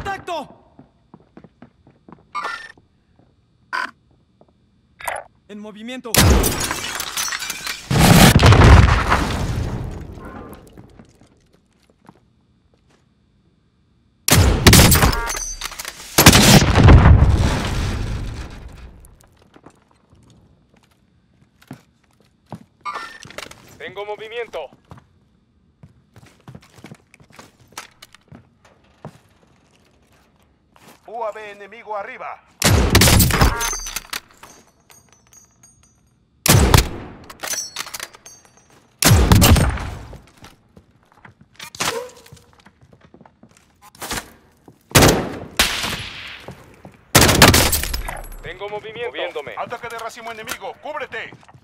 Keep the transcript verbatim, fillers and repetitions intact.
¡Contacto! En movimiento. Tengo movimiento. U A V enemigo arriba. Tengo movimiento. Moviéndome. Ataque de racimo enemigo. ¡Cúbrete!